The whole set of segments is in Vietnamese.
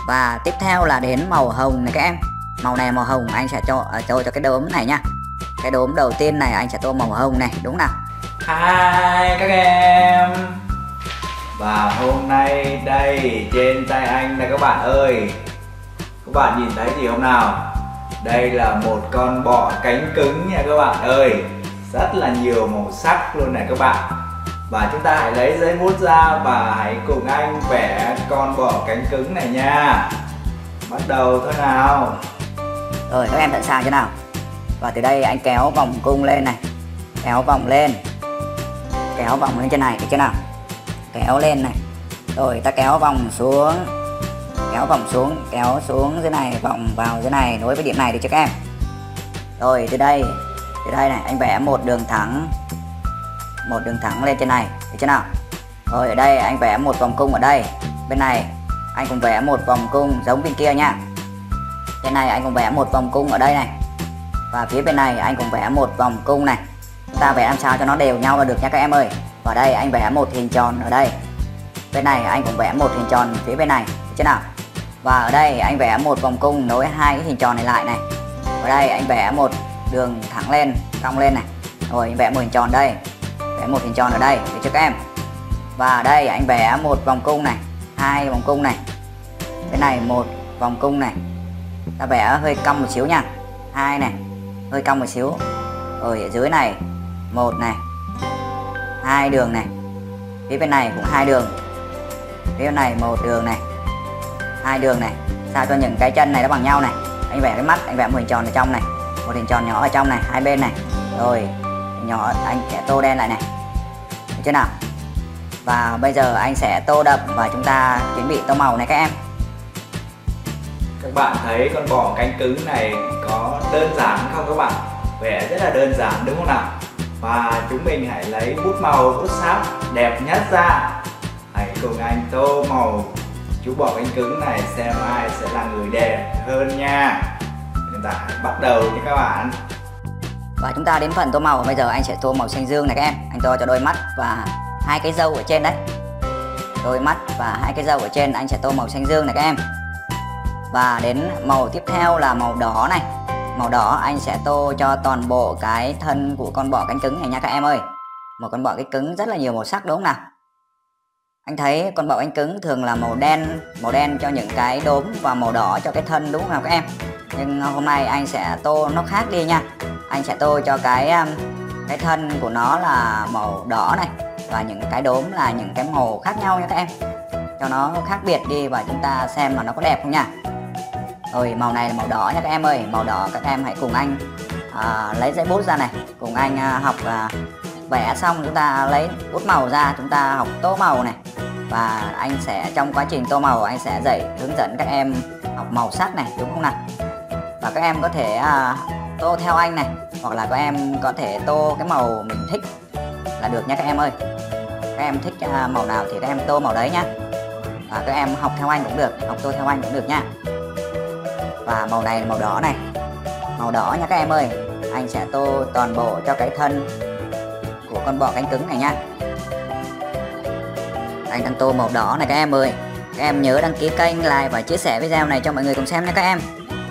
Và tiếp theo là đến màu hồng này các em. Màu này màu hồng anh sẽ tô cho cái đốm này nha. Cái đốm đầu tiên này anh sẽ tô màu hồng này, đúng nào? Hi các em. Và hôm nay đây trên tay anh là các bạn ơi. Các bạn nhìn thấy gì không nào? Đây là một con bọ cánh cứng nha các bạn ơi. Rất là nhiều màu sắc luôn này các bạn. Và chúng ta hãy lấy giấy bút ra và hãy cùng anh vẽ con bọ cánh cứng này nha. Bắt đầu thôi nào. Rồi các em sẵn sàng chưa nào? Và từ đây anh kéo vòng cung lên này, kéo vòng lên, kéo vòng lên trên này, được chưa nào? Kéo lên này, rồi ta kéo vòng xuống, kéo vòng xuống, kéo xuống dưới này, vòng vào dưới này, nối với điểm này, được chưa các em? Rồi từ đây này anh vẽ một đường thẳng lên trên này, được chưa nào? Rồi ở đây anh vẽ một vòng cung ở đây, bên này anh cũng vẽ một vòng cung giống bên kia nha. Trên này anh cũng vẽ một vòng cung ở đây này, và phía bên này anh cũng vẽ một vòng cung này. Ta vẽ làm sao cho nó đều nhau là được nha các em ơi. Và đây anh vẽ một hình tròn ở đây, bên này anh cũng vẽ một hình tròn phía bên này, được chưa nào? Và ở đây anh vẽ một vòng cung nối hai cái hình tròn này lại này. Ở đây anh vẽ một đường thẳng lên, cong lên này. Rồi anh vẽ một hình tròn đây, vẽ một hình tròn ở đây, được chưa các em? Và ở đây anh vẽ một vòng cung này, hai vòng cung này, cái này một vòng cung này. Ta vẽ hơi cong một xíu nha, hai này hơi cong một xíu. Rồi ở dưới này một này, hai đường này, phía bên này cũng hai đường, phía bên này một đường này, hai đường này, sao cho những cái chân này nó bằng nhau này. Anh vẽ cái mắt, anh vẽ một hình tròn ở trong này, một hình tròn nhỏ ở trong này, hai bên này. Rồi nhỏ anh sẽ tô đen lại này, được chưa nào? Và bây giờ anh sẽ tô đậm và chúng ta chuẩn bị tô màu này các em. Các bạn thấy con bọ cánh cứng này có đơn giản không các bạn? Vẽ rất là đơn giản đúng không nào? Và chúng mình hãy lấy bút màu, bút sáp đẹp nhất ra. Hãy cùng anh tô màu chú bọ cánh cứng này xem ai sẽ là người đẹp hơn nha. Chúng ta hãy bắt đầu nha các bạn. Và chúng ta đến phần tô màu. Bây giờ anh sẽ tô màu xanh dương này các em. Anh tô cho đôi mắt và hai cái râu ở trên đấy. Đôi mắt và hai cái râu ở trên anh sẽ tô màu xanh dương này các em. Và đến màu tiếp theo là màu đỏ này. Màu đỏ anh sẽ tô cho toàn bộ cái thân của con bọ cánh cứng này nha các em ơi. Một con bọ cánh cứng rất là nhiều màu sắc đúng không nào? Anh thấy con bọ cánh cứng thường là màu đen cho những cái đốm và màu đỏ cho cái thân đúng không nào các em? Nhưng hôm nay anh sẽ tô nó khác đi nha. Anh sẽ tô cho cái thân của nó là màu đỏ này, và những cái đốm là những cái màu khác nhau nha các em, cho nó khác biệt đi và chúng ta xem là nó có đẹp không nha. Rồi màu này là màu đỏ nha các em ơi. Màu đỏ các em hãy cùng anh lấy giấy bút ra này, cùng anh học vẽ xong chúng ta lấy bút màu ra, chúng ta học tô màu này. Và anh sẽ trong quá trình tô màu anh sẽ hướng dẫn các em học màu sắc này, đúng không nào? Và các em có thể tô theo anh này, hoặc là các em có thể tô cái màu mình thích là được nha các em ơi. Các em thích màu nào thì các em tô màu đấy nhá. Và các em học theo anh cũng được, học tô theo anh cũng được nha. Và màu này là màu đỏ này, màu đỏ nha các em ơi. Anh sẽ tô toàn bộ cho cái thân của con bọ cánh cứng này nha. Anh đang tô màu đỏ này các em ơi. Các em nhớ đăng ký kênh, like và chia sẻ video này cho mọi người cùng xem nha các em.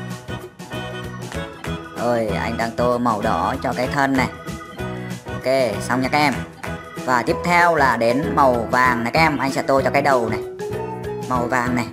Rồi anh đang tô màu đỏ cho cái thân này. Ok, xong nha các em. Và tiếp theo là đến màu vàng này các em. Anh sẽ tô cho cái đầu này, màu vàng này.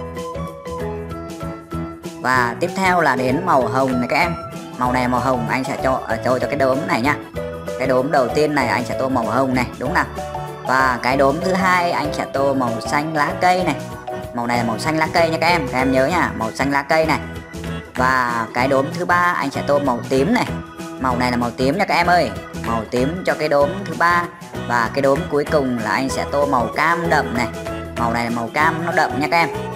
Và tiếp theo là đến màu hồng này các em. Màu này màu hồng anh sẽ tô cho cái đốm này nha. Cái đốm đầu tiên này anh sẽ tô màu hồng này, đúng nào? Và cái đốm thứ hai anh sẽ tô màu xanh lá cây này. Màu này là màu xanh lá cây nha các em nhớ nha, màu xanh lá cây này. Và cái đốm thứ ba anh sẽ tô màu tím này. Màu này là màu tím nha các em ơi. Màu tím cho cái đốm thứ ba. Và cái đốm cuối cùng là anh sẽ tô màu cam đậm này. Màu này là màu cam nó đậm nha các em.